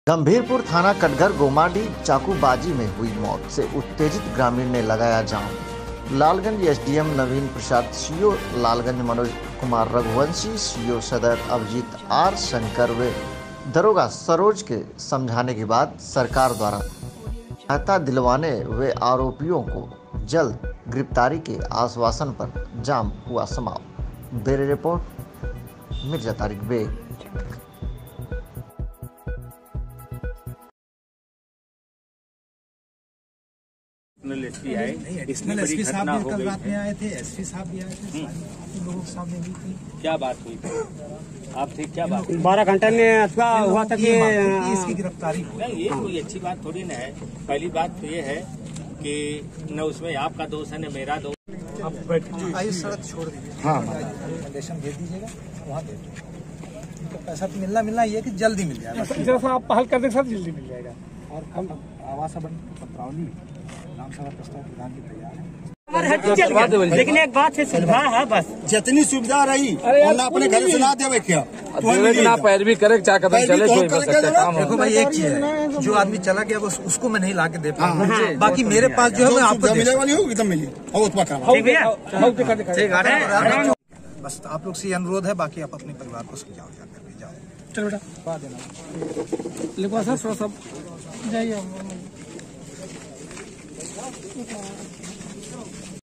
गंभीरपुर थाना कटघर गोमाडी चाकूबाजी में हुई मौत से उत्तेजित ग्रामीण ने लगाया जाम। Lalganj SDM Naveen Prasad, CO Lalganj Manoj Kumar Raghuvanshi, CO Sadar Abhijeet are Shankar व दरोगा सरोज के समझाने के बाद सरकार द्वारा सहायता दिलवाने व आरोपियों को जल्द गिरफ्तारी के आश्वासन पर जाम हुआ समाप्त। Bureau report, Mirza Tariq Baig. SP साहब भी कल रात में आए थे, एसपी साहब भी आए थे, लोगों के सामने भी थी। क्या बात हुई थी? आप थे, क्या बात? 12 घंटे में अथवा हुआ था कि इसकी गिरफ्तारी नहीं, ये कोई अच्छी बात थोड़ी ना है। पहली बात तो ये है कि न उसमें आपका दोष है न मेरा दोष। आप आइए सड़क छोड़ दीजिए, हाँ कंडीशन भेज दीजिएगा, वहाँ दे दो। तो पैसा तो मिलना ये कि जल्दी मिल जाएगा। जैसा आप पहल कर दें सर, जल्दी मिल जाएगा। और कल आवास पत्रावली विधानसभा प्रस्ताव प्रदान की तैयार है। लेकिन एक बात है, सुविधा है बस जितनी सुविधा रही अपने घर से ना देवे क्या पैरवी करे, क्या कदम चले देखो भाई, एक चीज है, जो आदमी चला गया बस उसको मैं नहीं ला के दे पाऊंगा। बाकी मेरे पास जो है मैं आपको मिले वाली होगी तब मिली। बस आप लोग से अनुरोध है, बाकी आप अपने परिवार को समझाओ, जाओ। चलो बेटा लिखवा सर, थोड़ा सा जाइए।